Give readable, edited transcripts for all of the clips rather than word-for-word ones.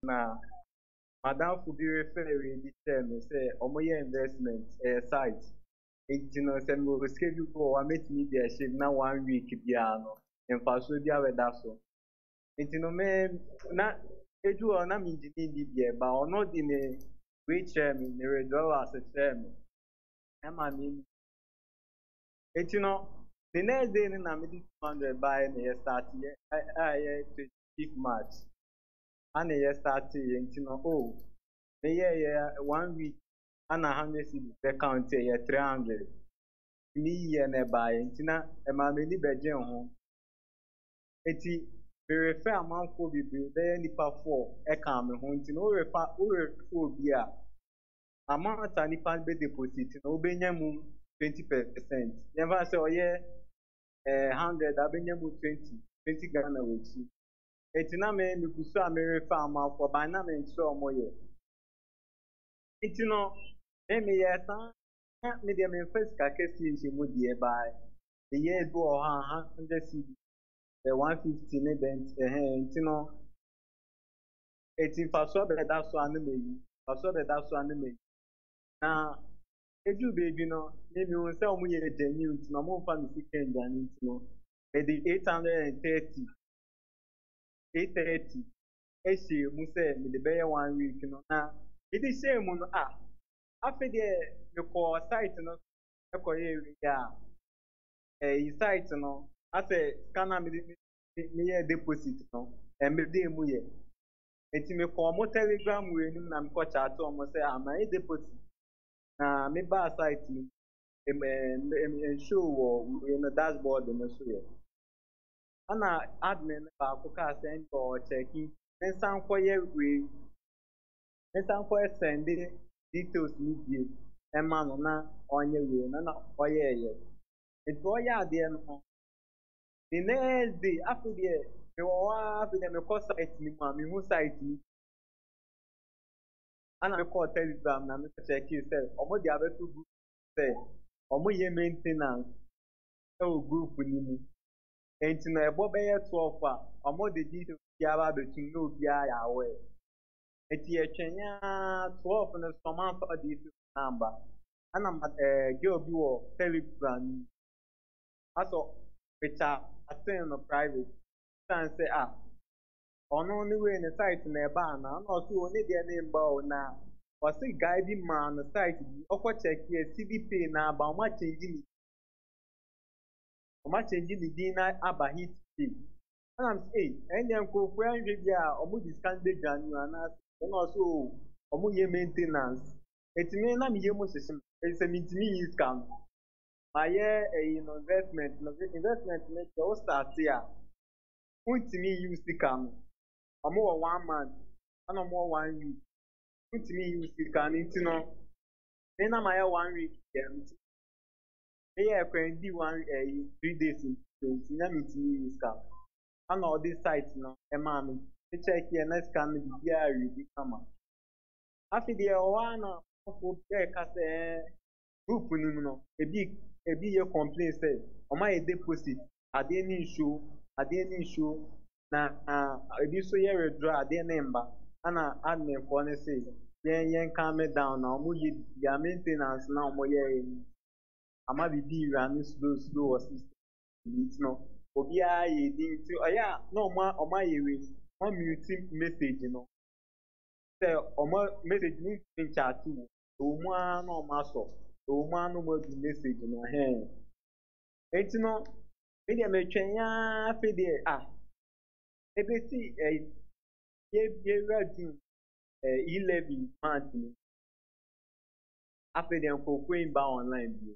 na madam for be referring this term say omoye investment site. Nti no say me go schedule for wa make me dey shave na 1 week bia no. Mfaso bia we da so. Nti no me na edu na me di bia ba ono di ne we chairman ne withdraw as a chairman. Ema me. Nti no the next day na me di 200 buy na start here. I 25th March. And ye start nti no oh me yeah 1 week and 100 cedis account here 300 me year na buy nti na e ma me ni beje ho eti me refer amount for be be nipa 4 e kan me ho nti no refer obi a amount a nipa be deposit no obenya mu 20%. Never say oh yeah 100 abenya mu 20 Ghana wechi. Eti na me kusu a me refer amount for by na me nso omoye. Eti no me yesa me dey me first ka kesi nche mu die by the year do 100 cedi the 150 ne dent enti no eti faso be da so anu me faso be da so anu me na eju baby no me won say omo ye genuine nti no mo fa me second dan nti no e di 830 eshi mu say me dey be 1 week no na e di shame no after the call site no ekoye wi ya site no ase scanner me deposit no me dey mu ye eti me call mo telegram we ni na me call chat o mo say am I deposit na me ba site ni show wo we no dashboard no so ye ana admin ba ko ka send or checking mensan koye we mensan koye send details ni die ema no na onye we na oye ye it oye ade no the next day after the me wa after the me call site ni ma me who site ni ana me call telegram na me check you say omo di abeto group say omo ye maintenance e o group ni mu enti na ebo be ye 12 a omo de details ya ba betu no obi ya we eti etwenya 12 no some for the number ana girl bi wo telegram aso picture attend no private san say ono ni we ne site na eba na no so oni de na mba o na o si guide man no site bi okwo check here Cedi Pay na aba o ma change ni din na aba hit pay ana am say enye ko fu an bi a o mu discount de janu ana no so o mu ye maintenance etimi na me ye mo sesim e me use can aye investment me o start here Wontumi use the can omo 1 month and omo 1 week Wontumi use the can nti no me na my 1 week dem me ye kwendi 3 days in na me use can and all this site no e ma me check here next can be here ready kama after the one for ka say group ni mu no ebi ye complain say omo ye deposit ade ni show na ebi so ye withdraw ade na mba ana admin for ne say yen calm me down na omo ye their maintenance na omo ye ama bibi run slow or system no obi a ye din ti oya na omo ye we o mute message no say omo message ni in chat omo a na omo aso omo anu mo di message no enti no me dey me twenya fe dey ebeti ye ready 11 month ni after dem ko ba online bi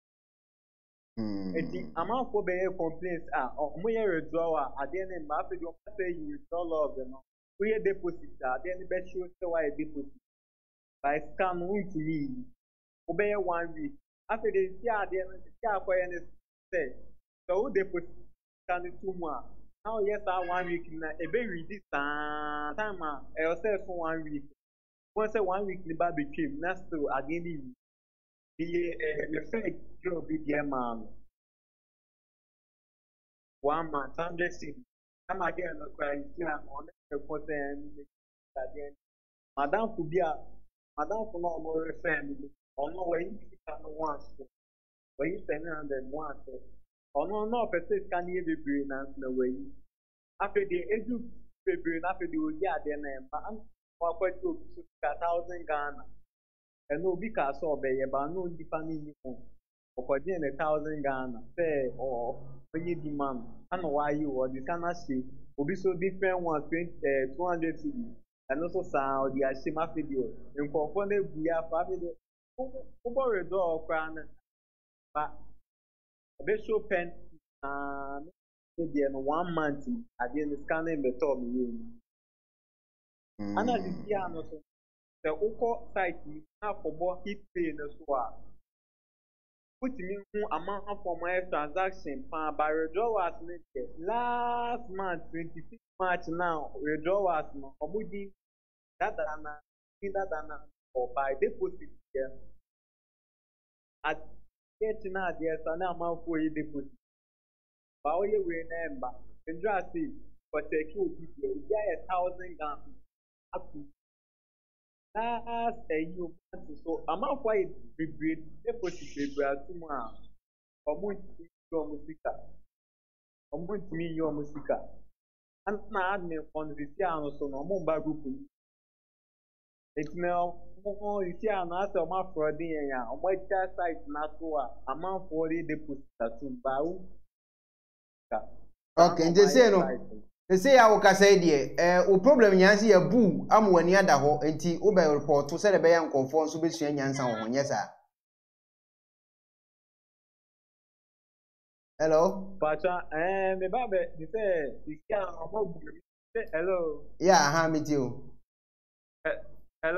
enti amount for be complaints omo ye withdrawal ade na mba after dem say you withdraw all of them we ye deposit ade na be show say why deposit by scam Wontumi obey 1 week after they see ade na see Acquah ne say so who deposit can 2 more now yes 1 week na e be ready time e yourself for 1 week once say 1 week ni ba between na still again the fake job be the man 1 month 100 cedi I'm again no cry still am on the person Madam Kubia, Madam for no more family, or no way you can once, when you 700 once, or no, per se can you be brilliant and no way. After the age of February, after the year, then I'm quite to 1,000 Ghana, and no because of a no depending on. For 1,000 Ghana, say, or when you demand, I know why you or the Ghana see will be so different 200 cities, and also sound the Ashima video. In Confonde, we are family over a door crown, but a bit show pen, maybe 1 month at the end of scanning the top. And as you see, the Oko site now for more hit pay in the swap. Put me amount for my transaction by withdrawals last month 26 March now withdrawals no omudi that or by deposit here at now there's an amount for you deposit but all you remember and just see for take you there 1,000 Ghana up to last a year so amount for it be deposit be atuma Wontumi your musica and na admin on the piano so no more group it's now you see an answer my fraud ya on my site na so amount for the deposit to bawo okay they say no they say I will say there o problem nyansi ya bu am wani ada ho enti wo be report to say the be yan confirm so be sua nyansa ho nyesa. Hello. Pacha, me babe, you say you can hello. Yeah, meet you. Hello.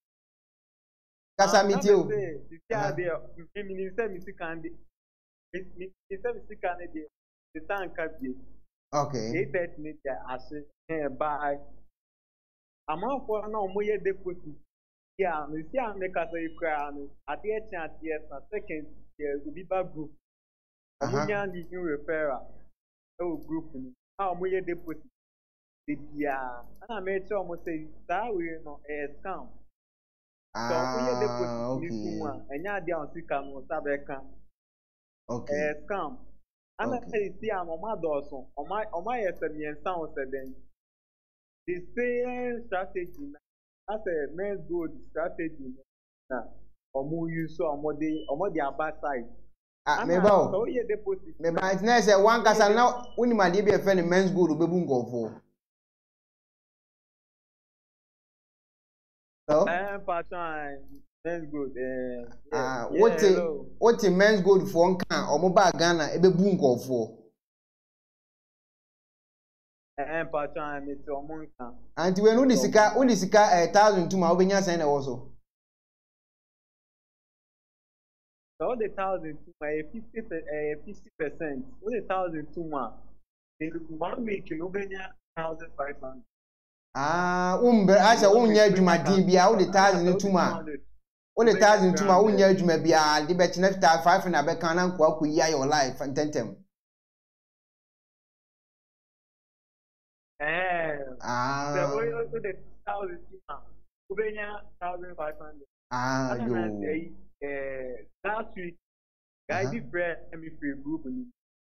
Kasa meet you. You can there. Me say me see can me say me see can there. The tank can be. Okay. 8:30 me there as by. Amount for now mo ye deposit. Yeah, me see am make us you cry no. At the chance yes, second there will be back group. Omunya the new referral. Oh group ni. How mo ye deposit. Yeah, and I made sure almost say that we no scam. So we ye deposit this one. And ya dia on sika mo sabeka. Okay. Scam. And I say see am oma doso. Oma yes me sound said then. The same strategy. That's a men's good strategy. Na omo use so omo the bad side. Me ba so ye deposit. Me ba it na say one kasa na woni ma de be fe ni men's good obebu ngofo. Hello? Part-time, men's good. What men's good for nkan omo ba Ghana ebebu nkofo. Part-time it's omo nkan. Anti we no di sika 1,000 to ma obenya sen na wo so. So the 1,000 to my 50%. 1,000 to ma. In 1 week you obenya 1,500. Asa wonya adwuma din bia wo de 1,000 to ma. Wo de 1,000 to ma wonya adwuma bia de be chine 5 na be kan na nko akoyi ya your life tentem. So we also the 1,000 to ma. Obenya 1,500. Yo. Last week guy did bread me free group ni.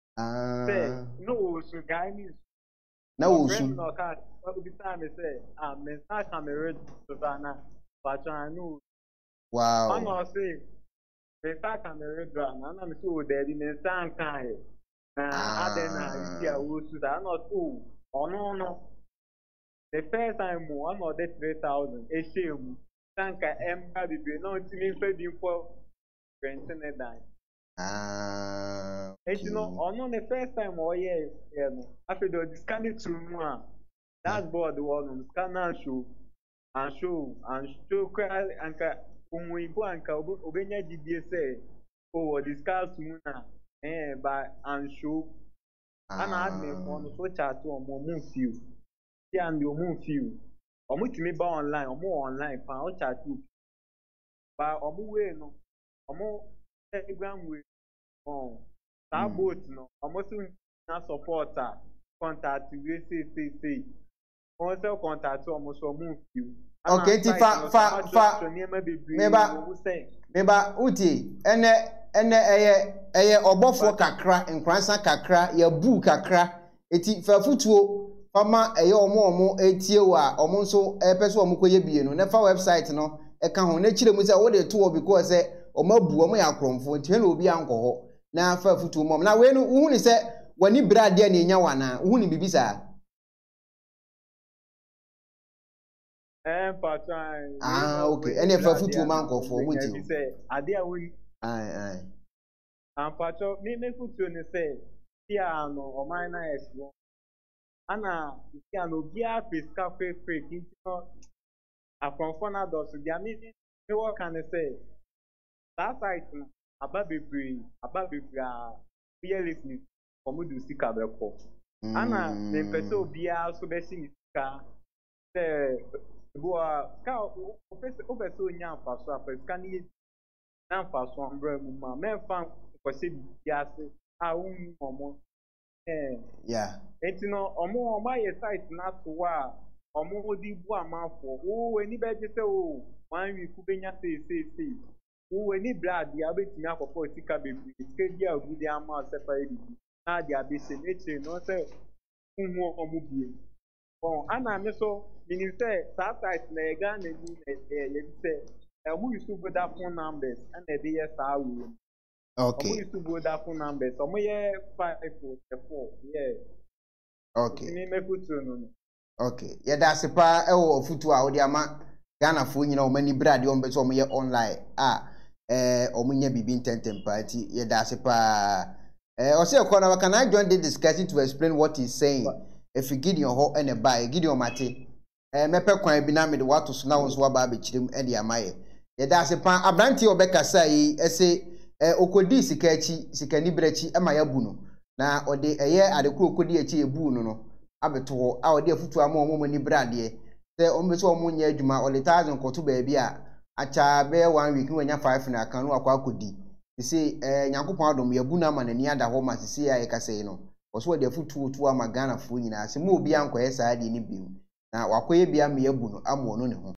No so guy me na wo su no ka what be time say me start camera to na but I know wow I know say me start camera drama na me so there me stand kan na adena you see wo su that not too no the first time mo I know the 3,000 e shame tanka emba bibi no ti me fe bi for renting dan you know, on the first time oh yeah, no. After the scan it through one. That's board the one scan and show cry and we go and obenya GDS say oh discuss muna by and show and admin on so chat to move few. See and you move few. Omo timi ba online, omo online fan o chat you. Ba omo we no. Omo Telegram we that boat no almost na supporter contact we say also contact almost or move you. Okay, fa meba uti eye obofo kakra nkransa kakra ya bu kakra eti fa futuo fama eye omo etie wa omo nso epese omo koye bie no na fa website no eka ho na kire mu se wo de to because say omo bu omo ya kromfo nti na obi anko ho na fa futuo mom na we no hu ni se wani brade na enya wana hu ni bibisa okay. Any for futuo man ko for mu ti say ade a we Ampacho me futuo ni say tia no o man na eswo ana tia no bia fiska fake nti no akonfo na do so dia me work can say that site aba bebre a fearlessness komo do sika beko ana me pese obia so be sika say boa ka o pese onya afaso afaska ni na afaso ambra mu ma me fan ko se bia se a un momo yeah etino omo aye site na to wa omo di bu amafo wo eni be je se o wan wi ku benya se wo eni brad ya betimi akoko sika bebi sika dia ogudi ama separate na dia be se neche no se unwo omo bie bon ana me so meaning say that site na ega na ni ye say omo use to that phone numbers and e dey sa we okay omo use to that phone numbers omo ye 544 yeah okay ni me futu no okay ya da se pa ewo futu a odi ama Ghana fo nyina o mani brade o mbeso o ye online o munya bibi intentem party ya da se pa o se Ekuonaba can I join the discussion to explain what he's saying if you Gideon ho and buy Gideon mate mepe kwan bi na me de wato so na won so wa ba be kirem e de amaye ya da se pa abranti obekasa yi ese okodi sika achi sika ni brachi e ma ya bu no na ode eye adekuru okodi achi ebu no abeto a ode afutu ama omo ni brade se ombeso omo nya adwuma ole 1000 koto ba bi a acha be 1 week wanya 5 na kan no akwa akodi se nyankopon adom ya bu na ma nani ada ho ma se ya yekase no oso ode afutu otu ama Ghana fo nyina se mo obi ankoye saade ni bi na wakoye bia me ya bu no amo no ne ho